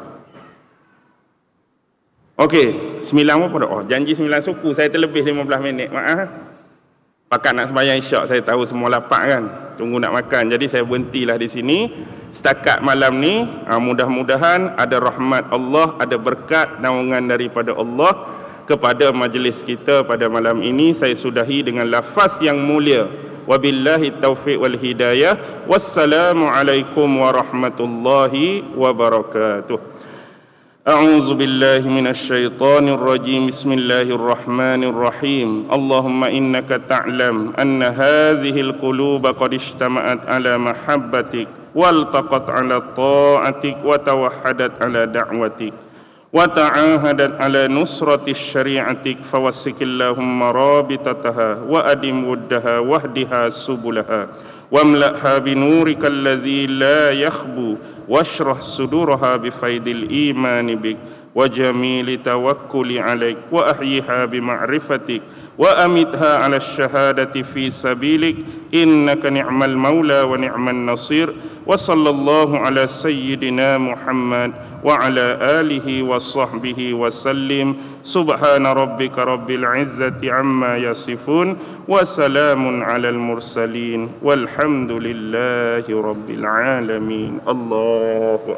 Okey, 9 apa dah? Janji 9 suku, saya terlebih 15 minit. Maaf. Pakat nak sembahyang isyak, saya tahu semua lapar kan. Tunggu nak makan. Jadi saya berhentilah di sini. Setakat malam ni, mudah-mudahan ada rahmat Allah, ada berkat naungan daripada Allah kepada majlis kita pada malam ini. Saya sudahi dengan lafaz yang mulia. Wabillahi taufiq wal hidayah. Wassalamualaikum warahmatullahi wabarakatuh. A'udzu billahi minasy syaithanir rajim. Bismillahirrahmanir rahim. Allahumma innaka ta'lam anna hadhihi al-quluba qad ijtama'at ala mahabbatik waltaqat ala ta'atik wa tawahhadat ala da'watik وتعاهدت على نصرة شريعتك فوسك اللهم رابطتها وأدم ودها واهدها سبلها واملأها بنورك الذي لا يخبو واشرح صدورها بفيض الإيمان بك وجميل توكل عليك وأحيها بمعرفتك وأمتها على الشهادة في سبيلك إنك نعم المولى ونعم النصير وصلى الله على سيدنا محمد وعلى آله وصحبه وسلم سبحان ربك رب العزة عما يصفون وسلام على المرسلين والحمد لله رب العالمين. الله